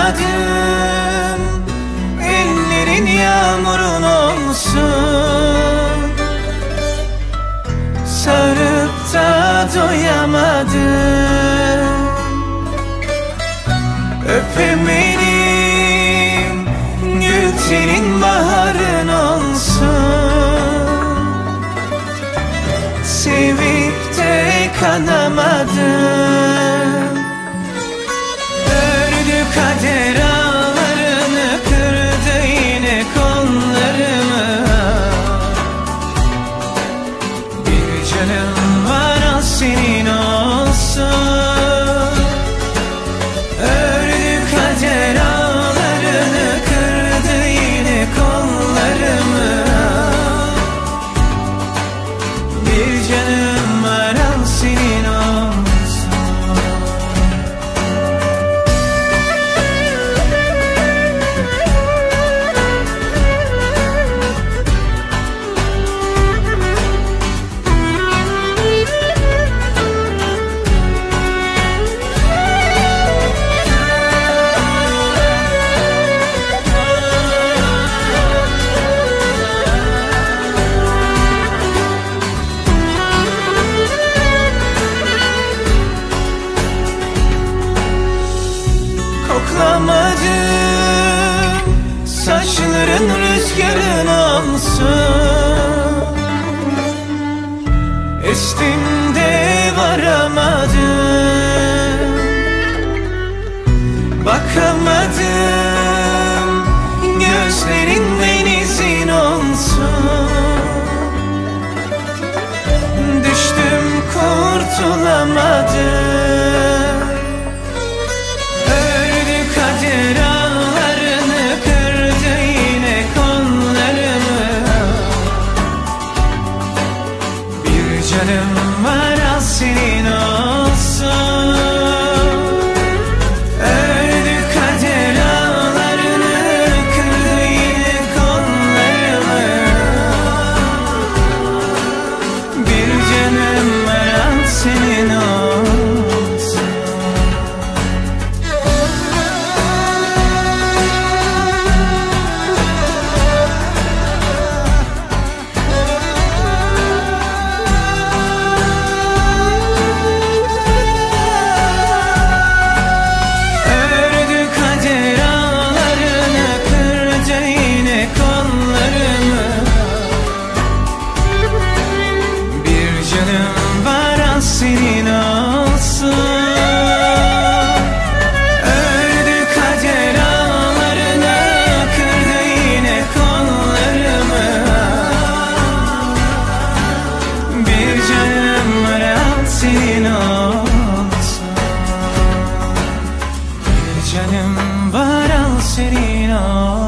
ellerin yağmurun olsun. Sarıp da doyamadım, öpemedim, gül senin baharın olsun. Sevip de kanamadım, ördü kader ağlarını, kırdı yine kollarımı. Bir canım var, al senin olsun. Ördü kader ağlarını, kırdı yine kollarımı. Bir canım var, al senin olsun. Koklamadım, saçların rüzgarın olsun. Estim de varamadım, bakamadım, gözlerin denizin olsun. Düştüm, kurtulamadım, kader ağlarını, kırdı yine kollarımı. Bir canım var, al senin olsun. Ördü kader ağlarını, kırdı yine kollarımı. Bir canım var, al senin olsun. Senin olsun. Ördü kader ağlarını, kırdı yine kollarımı. Bir canım var, al senin olsun. Bir canım var, al senin olsun.